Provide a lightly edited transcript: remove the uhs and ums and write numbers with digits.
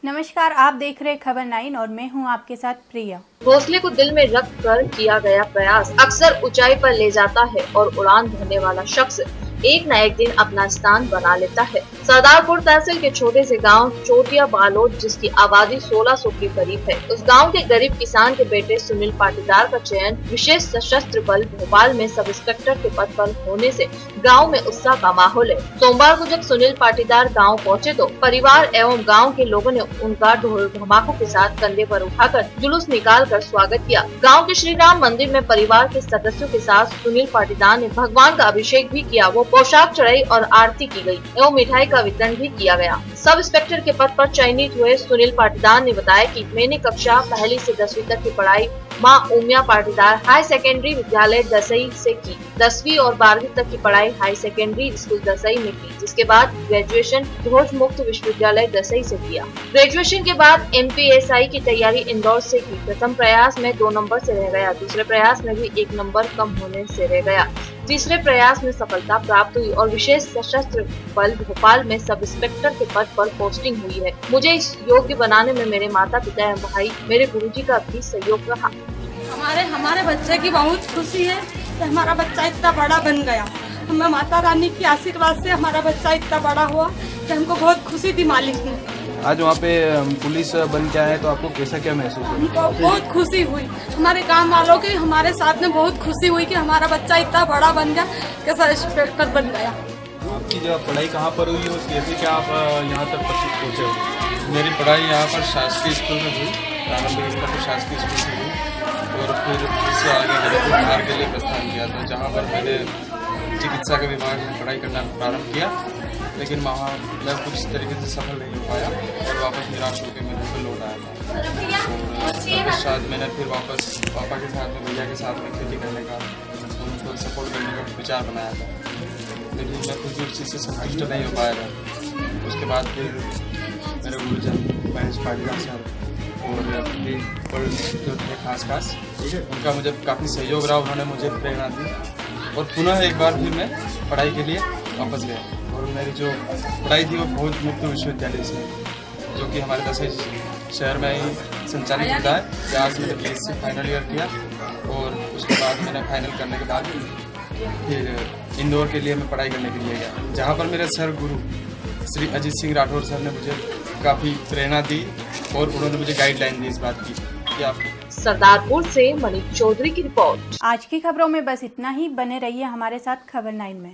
नमस्कार, आप देख रहे खबर 9 और मैं हूं आपके साथ प्रिया। हौसले को दिल में रख कर किया गया प्रयास अक्सर ऊंचाई पर ले जाता है और उड़ान भरने वाला शख्स एक न एक दिन अपना स्थान बना लेता है। सरदारपुर तहसील के छोटे से गांव चोटिया बालोद, जिसकी आबादी 1600 के करीब है, उस गांव के गरीब किसान के बेटे सुनील पाटीदार का चयन विशेष सशस्त्र बल भोपाल में सब इंस्पेक्टर के पद पर होने से गांव में उत्साह का माहौल है। सोमवार को जब सुनील पाटीदार गांव पहुंचे तो परिवार एवं गांव के लोगों ने उनका ढोल धमाकों के साथ कंधे पर उठाकर जुलूस निकाल कर स्वागत किया। गांव के श्री राम मंदिर में परिवार के सदस्यों के साथ सुनील पाटीदार ने भगवान का अभिषेक भी किया। वो पोशाक चढ़ाई और आरती की गई एवं मिठाई का वितरण भी किया गया। सब इंस्पेक्टर के पद पर चयनित हुए सुनील पाटीदार ने बताया कि मैंने कक्षा 1 से 10वीं तक की पढ़ाई मां उमिया पाटीदार हाई सेकेंडरी विद्यालय दसई से की। 10वीं और 12वीं तक की पढ़ाई हाई सेकेंडरी स्कूल दसई में की, जिसके बाद ग्रेजुएशन घोष मुक्त विश्वविद्यालय दसई से किया। ग्रेजुएशन के बाद MPSI की तैयारी इंदौर से की। प्रथम प्रयास में 2 नंबर से रह गया, दूसरे प्रयास में भी 1 नंबर कम होने से रह गया, तीसरे प्रयास में सफलता प्राप्त हुई और विशेष सशस्त्र बल भोपाल में सब इंस्पेक्टर के पद पर पोस्टिंग हुई है। मुझे इस योग्य बनाने में मेरे माता पिता एवं भाई मेरे गुरुजी का भी सहयोग रहा। हमारे बच्चे की बहुत खुशी है कि हमारा बच्चा इतना बड़ा बन गया। हमें माता रानी की आशीर्वाद से हमारा बच्चा इतना बड़ा हुआ कि हमको बहुत खुशी थी मालिक ने। आज वहाँ पे पुलिस बन के आए तो आपको कैसा क्या महसूस हुआ? हमको बहुत खुशी हुई, हमारे गांव वालों की हमारे साथ में बहुत खुशी हुई कि हमारा बच्चा इतना बड़ा बन गया, कैसा इंस्पेक्टर बन गया। आपकी जो पढ़ाई कहाँ पर हुई और कैसे क्या आप यहाँ तक पहुँचे हो? मेरी पढ़ाई यहाँ पर शासकीय स्कूल में हुई, प्रारंभिक स्तर पर शासकीय स्कूल से हुई और फिर उससे आगे मैंने बिहार के लिए प्रस्थान किया था, जहाँ पर मैंने चिकित्सा के विभाग में पढ़ाई करना प्रारंभ किया, लेकिन वहाँ मैं कुछ तरीके से सफल नहीं हो पाया और वापस निराश होकर मैं घर पर लौट आया था। और उसके पश्चात मैंने फिर वापस पापा के साथ में, भैया के साथ में खेती करने का, उनको सपोर्ट करने का विचार बनाया था, लेकिन मैं खुद उस चीज़ से संतुष्ट नहीं हो पाया था। उसके बाद फिर मेरे गुरुजन महेश पाटीदार साहब और जो थे खास उनका मुझे काफ़ी सहयोग रहा। उन्होंने मुझे प्रेरणा दी और पुनः एक बार फिर मैं पढ़ाई के लिए वापस गया और मेरी जो पढ़ाई थी वो भोज मुक्त विश्वविद्यालय से, जो कि हमारे दसई शहर में ही संचालित होता है। जहाँ से मैंने BSc फाइनल ईयर किया और उसके बाद मैंने फाइनल करने के बाद फिर इंदौर के लिए मैं पढ़ाई करने के लिए गया, जहाँ पर मेरे सर गुरु श्री अजीत सिंह राठौर सर ने मुझे काफ़ी प्रेरणा दी और उन्होंने मुझे गाइडलाइन दी इस बात की कि आप। सरदारपुर से मनीष चौधरी की रिपोर्ट। आज की खबरों में बस इतना ही। बने रहिए हमारे साथ खबर 9 में।